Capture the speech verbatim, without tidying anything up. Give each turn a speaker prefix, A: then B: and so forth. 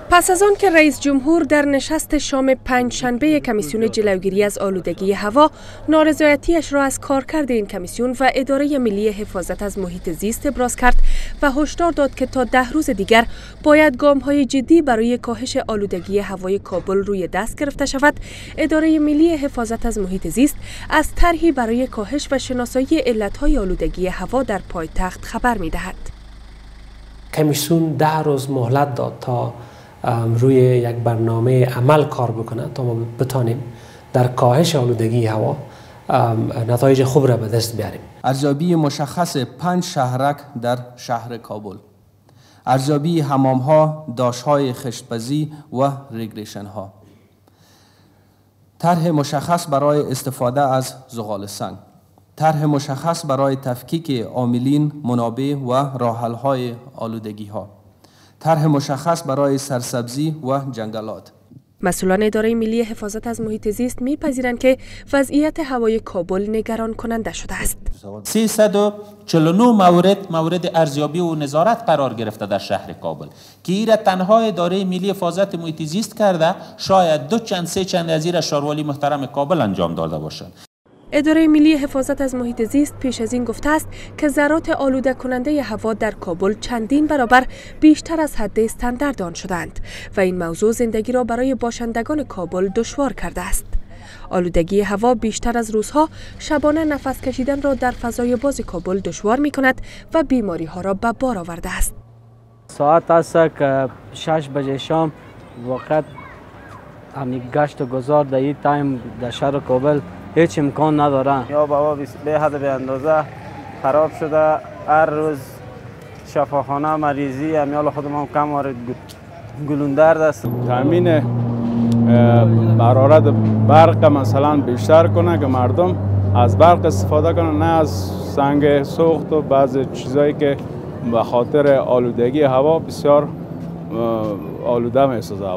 A: پس از آن که رئیس جمهور در نشست شام پنج شنبه کمیسیون جلوگیری از آلودگی هوا نارضایتیش را از کارکرد این کمیسیون و اداره ملی حفاظت از محیط زیست ابراز کرد و هشدار داد که تا ده روز دیگر باید گام‌های جدی برای کاهش آلودگی هوای کابل روی دست گرفته شود، اداره ملی حفاظت از محیط زیست از طرحی برای کاهش و شناسایی علت‌های آلودگی هوا در پایتخت خبر می‌دهد.
B: کمیسیون ده روز مهلت داد تا روی یک برنامه عمل کار بکنه تا ما بتانیم در کاهش آلودگی هوا نتایج خوب را به دست بیاریم.
C: ارزیابی مشخص پنج شهرک در شهر کابل، ارزیابی حمام ها، داش های خشتپزی و ریگریشن ها، طرح مشخص برای استفاده از زغال سنگ، طرح مشخص برای تفکیک عاملین منابع و راحل های آلودگی ها، طرح مشخص برای سرسبزی و جنگلات.
A: مسئولان اداره ملی حفاظت از محیط زیست می‌پذیرند که وضعیت هوای کابل نگران کننده شده است.
D: سیصد و چهل و نه مورد مورد ارزیابی و نظارت قرار گرفته در شهر کابل که ایره تنها اداره ملی حفاظت محیط زیست کرده، شاید دو چند سه چند از ایره شاروالی محترم کابل انجام داده باشند.
A: اداره ملی حفاظت از محیط زیست پیش از این گفته است که ذرات آلوده کننده هوا در کابل چندین برابر بیشتر از حد استاندارد آن شدند و این موضوع زندگی را برای باشندگان کابل دشوار کرده است. آلودگی هوا بیشتر از روزها شبانه نفس کشیدن را در فضای باز کابل دشوار می کند و بیماری ها را به بار آورده است.
E: ساعت است که شش بجه شام وقت همی گشت و گذار در این تایم در شهر کابل هیچ امکان نداره.
F: یا بابا به حد به اندازه خراب شده، هر روز شفاخانه مریضی امیال خودمان کم وارد گلوندرد است.
G: تامین حرارت برق مثلا بیشتر کنه که مردم از برق استفاده کنن، نه از سنگ سوخت و بعض چیزایی که به خاطر آلودگی هوا بسیار آلوده می‌سازه.